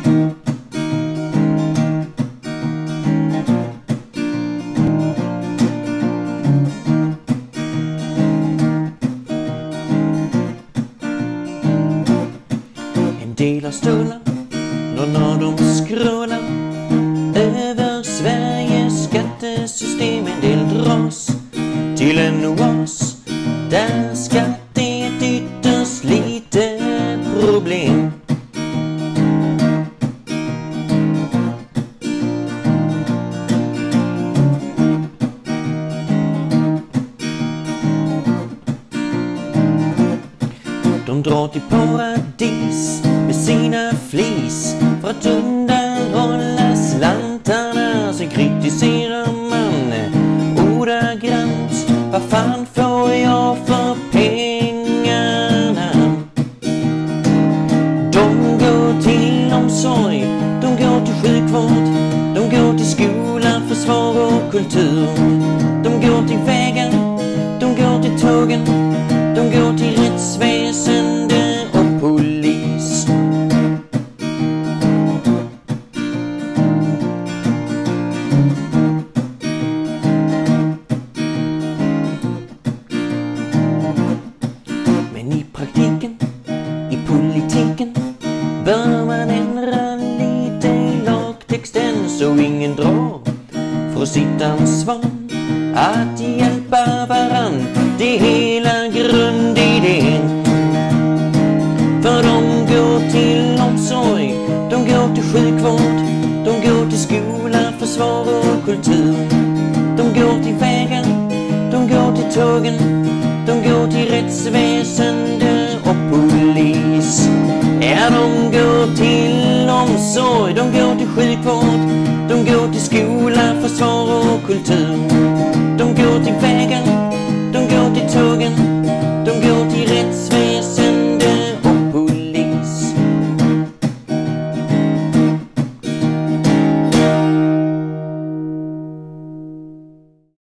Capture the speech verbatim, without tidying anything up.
Delar stullar och när de skrålar över Sveriges skattesystem. En del dras till en oas där skatt är ett ytterst litet problem. De drar till paradis med sina flis för att undanhålla slantarna. Sen kritiserar man ordagrant: vad fan får jag för pengarna? De går till omsorg, de går till sjukvård, de går till skola, försvar och kultur. De går till vägar, de går till tågen, de går till rättsväsende och polis. Men i praktiken, i politiken, bör man ändra lite i lagtexten så ingen drar för sitt ansvar att hjälpa varann. Det är hela grundidén. För de går till omsorg, de går till sjukvård, de går till skola, försvar och kultur. De går till vägar, de går till tågen, de går till rättsväsende och polis. Ja, de går till omsorg, de går till sjukvård, de går till skola, försvar och kultur.